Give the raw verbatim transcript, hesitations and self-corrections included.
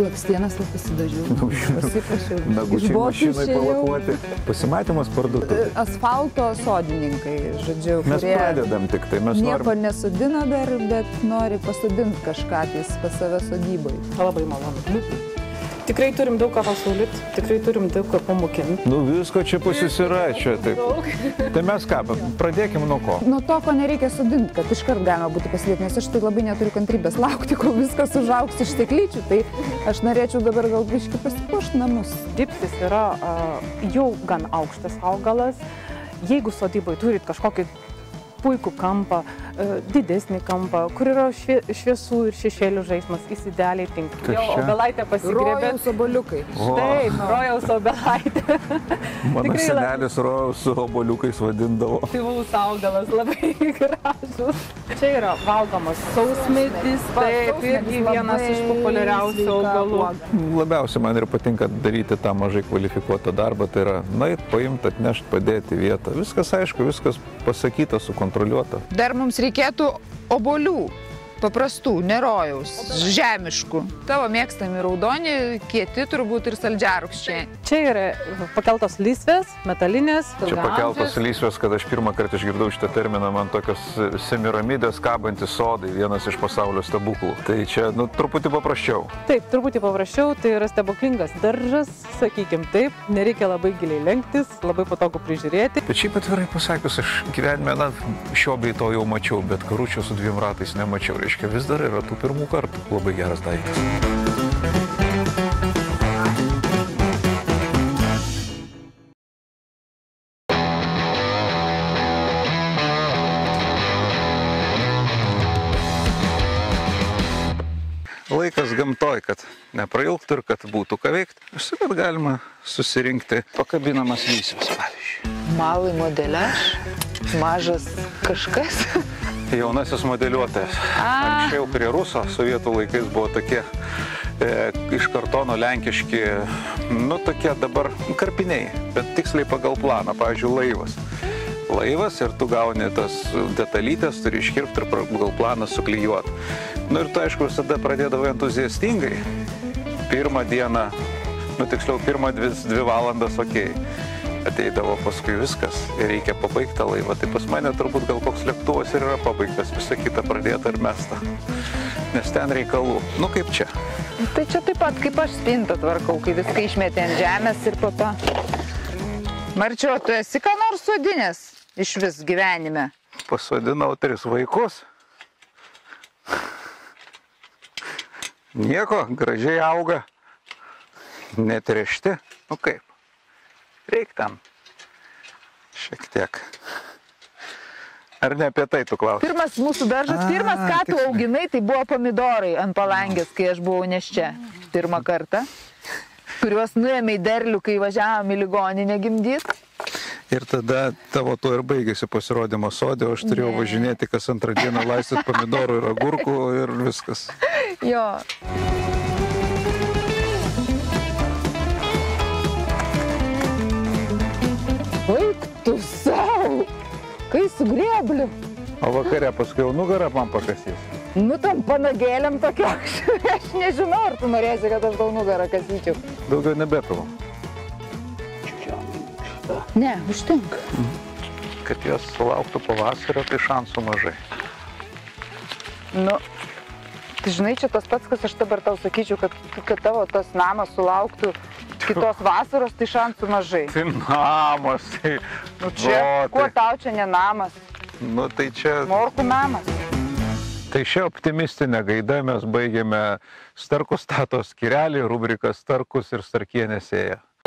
Blakstienas va pasidažiau. Pasiprašiau. Nagučiai mašinai pavakuoti. Pasimatymas parduotuvė. Asfalto sodininkai, žodžiu, Mes kurie pradedam tik tai, mes nieko norim. nesodina dar, bet nori pasodinti kažką tais pas save sodybai. Labai malonu. Tikrai turim daug ką pasiūlyti, tikrai turim daug ką pamokinti. Nu visko čia pasisiračia, taip. Tai mes ką, pradėkim nuo ko? Nuo to, ko nereikia sodinti, kad iškart galima būtų pasidėti, nes aš tai labai neturiu kantrybės laukti, kol viskas užaugs iš stiklyčių, tai aš norėčiau dabar gal biškį pasipuošti namus. Dipsis yra uh, jau gan aukštas augalas. Jeigu sodybai turit kažkokį puikų kampą, didesnį kampą, kur yra švie, šviesų ir šešėlių žaismas, jis idealiai tinka. Jau obelaitę pasigriebėt. Rojaus oboliukai. Taip, rojaus obelaitė. Mano senelis rojaus su oboliukais vadindavo. Aktyvus augalas, labai gražus. Čia yra valgomas sausmedis, taip, irgi vienas iš populiariausių augalų. Labiausiai man ir patinka daryti tą mažai kvalifikuotą darbą, tai yra, na, paimti, atnešti, padėti vietą. Viskas aišku, viskas pasakyta, sukontroliuota. Dar mums reikėtų obolių, paprastų, nerojaus, žemiškų. Tavo mėgstami raudoni, kieti turbūt ir saldžiarūgščiai. Čia yra pakeltos lysvės, metalinės. Čia pakeltos lysvės, kad aš pirmą kartą išgirdau šitą terminą, man tokios semiramidės kabantys sodai, vienas iš pasaulio stebuklų. Tai čia, nu, truputį paprasčiau. Taip, truputį paprasčiau, tai yra stebuklingas daržas, sakykim taip, nereikia labai giliai lenktis, labai patogu prižiūrėti. Bet šiaip atvirai pasakius, aš gyvenime, na, šio bei to jau mačiau, bet karučio su dviem ratais nemačiau. Reiškia, vis dar yra tų pirmų kartų. Labai geras daiktas. Laikas gamtoj, kad neprailgtų ir kad būtų ką veikti. Aš sakau, kad galima susirinkti pakabinamas lysves, pavyzdžiui. Malai modeliaž, mažas kažkas. Jaunasis modeliuotojas. Anksčiau prie Ruso sovietų laikais buvo tokie e, iš kartono lenkiški, nu tokie dabar karpiniai, bet tiksliai pagal planą, pavyzdžiui, laivas. Laivas ir tu gauni tas detalytės, turi iškirpti ir pagal planą suklijuoti. Nu ir tu, aišku, visada pradėdavai entuziastingai. Pirmą dieną, nu tiksliau, pirmą dvi, dvi valandas, okei. Ateidavo paskui viskas ir reikia pabaigti laivą. Tai pas mane turbūt gal koks lėktuvas ir yra pabaigtas, visą kitą pradėta ir mesta. Nes ten reikalų. Nu kaip čia. Tai čia taip pat kaip aš spintą tvarkau, kai viską išmetė ant žemės ir po to. Marčio, tu esi ką nors sodinęs iš vis gyvenime? Pasodinau tris vaikus. Nieko, gražiai auga. Netrešti. Nu kaip. Reik tam šiek tiek. Ar ne apie tai tu klausi? Pirmas mūsų daržas, pirmas, ką tu auginai, tai buvo pomidorai ant palangės, kai aš buvau neščia pirmą kartą, kuriuos nuėmė į derlių, kai važiavom į ligoninę gimdyt. Ir tada tavo to ir baigėsi pasirodymo sode, o aš turėjau važinėti kas antrą dieną laistyti pomidorų ir agurkų ir viskas. Jo. Vaik tu savo, kai su grėbliu. O vakare paskui jau nugarą man pakasys. Nu tam panagėlėm tokio, aš nežinau, ar tu norėsi, kad aš tau nugarą kasyčiau. Daugiau nebepilo. Ne, užtenka. Kad jos sulauktų pavasario, tai šansų mažai. Nu, tai žinai, čia tas pats, kas aš dabar tau sakyčiau, kad, kad tavo tas namas sulauktų kitos vasaros, tai šansų mažai. Tai namas, tai... Nu čia, o, kuo tai... tau čia ne namas? Nu tai čia... Morkų namas. Tai šia optimistinė gaida mes baigėme Starkus stato skyrelį, rubriką Starkus ir Starkienė sėja.